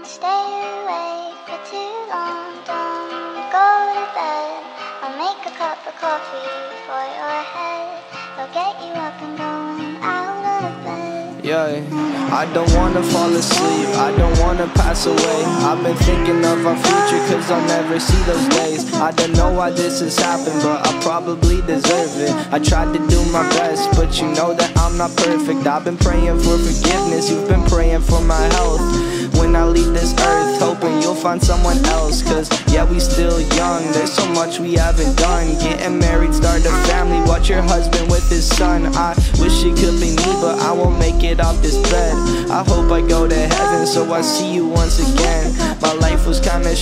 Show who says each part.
Speaker 1: stay awake for too long. Don't go to bed. I'll make a cup of coffee for your head. I'll get you up and going out of bed.
Speaker 2: Yeah, I don't wanna fall asleep, I don't wanna pass away. I've been thinking of our future cause I'll never see those days. I don't know why this has happened, but I probably deserve it. I tried to do my best, but you know that I'm not perfect. I've been praying for forgiveness, you've been praying for my health. When I leave this earth, hoping you'll find someone else. Cause yeah, we still young, there's so much we haven't done. Getting married, start a family, watch your husband with his son. I wish it could be me, but I won't make it off this bed. I hope I go to heaven so I see you once again. My life was kinda